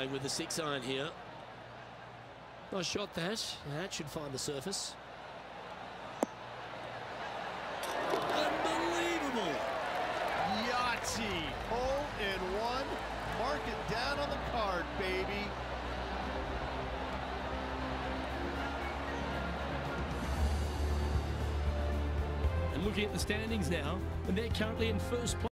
going with the 6-iron here. Nice shot that. That should find the surface. Unbelievable! Yahtzee, hole in one. Mark it down on the card, baby. And looking at the standings now, and they're currently in first place.